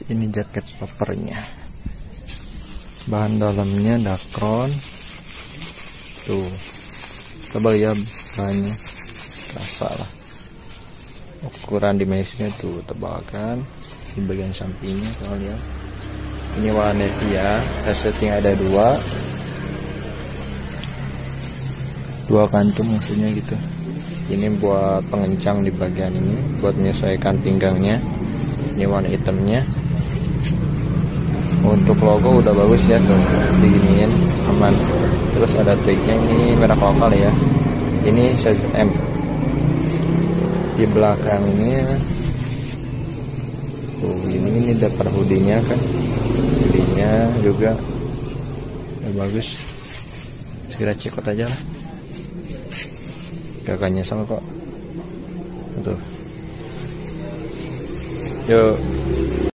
Ini jaket popernya, bahan dalamnya dakron tuh, tebal ya bahannya, terasa lah. Ukuran dimensinya tuh tebal kan, di bagian sampingnya kalau lihat. Ini warna nepia, resetting ada dua kantung maksudnya gitu. Ini buat pengencang di bagian ini, buat menyesuaikan pinggangnya. Ini warna hitamnya. Untuk logo udah bagus ya tuh, diginiin aman. Terus ada tagnya, ini merek lokal ya. Ini size M. Di belakangnya ini dapat hoodie-nya kan. Hoodie-nya juga udah bagus. Segera cekot aja lah. Gagahnya sama kok. Tuh. Yuk.